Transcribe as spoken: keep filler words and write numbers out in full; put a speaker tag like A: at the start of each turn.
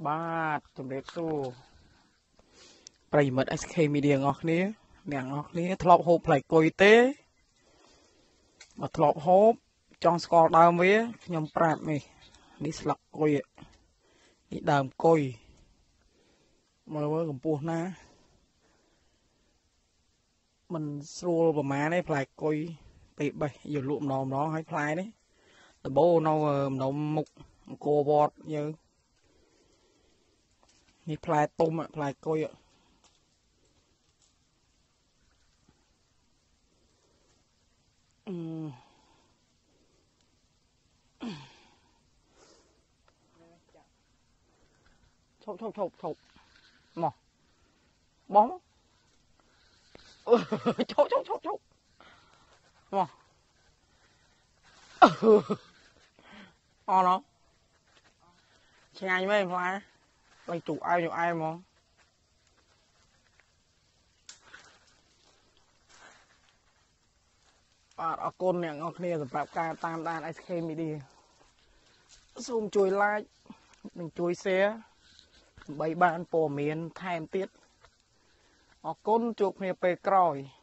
A: បាទជំរាបសួរប្រិយមិត្ត เอส เค Media ទាំងអស់គ្នាអ្នកទាំងអស់គ្នាធ្លាប់ហូបផ្លែគុយទេបើធ្លាប់ហូបចង់ស្គាល់ដើមវាខ្ញុំប្រាប់នេះនេះស្លឹកគុយនេះដើមគុយមើលមើលកម្ពស់ណាมันស្រួលប្រមាណទេផ្លែគុយពេលបេះយកលក់ម្ដងម្ដងហើយផ្លែនេះដបោនៅម្ដុំមុខអង្គរវត្តយើងនេះផ្លែទុំផ្លែគុយអឺឈប់ឈប់ឈប់ឈប់មកបងឈប់ឈប់ឈប់ឈប់មកអត់ហ៎ឆ្ងាញ់មែនផ្លែឡើងជូរអែមជូរអែមហ្មងបាទអរគុណអ្នកនរគ្នាសម្រាប់ការតាមដាន เอส เค Media សូមជួយ like និងជួយ share ដើម្បីបានព័ត៌មានថែមទៀតអរគុណជួបគ្នាពេលក្រោយ